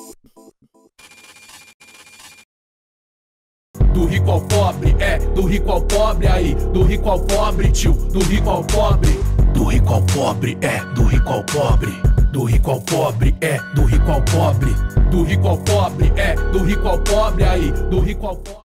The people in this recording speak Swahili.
Do rico ao pobre, do rico ao pobre aí, do rico ao pobre, tio, do rico ao pobre. Do rico ao pobre, do rico ao pobre. Do rico ao pobre, do rico ao pobre. Do rico ao pobre, do rico ao pobre aí, do rico ao pobre.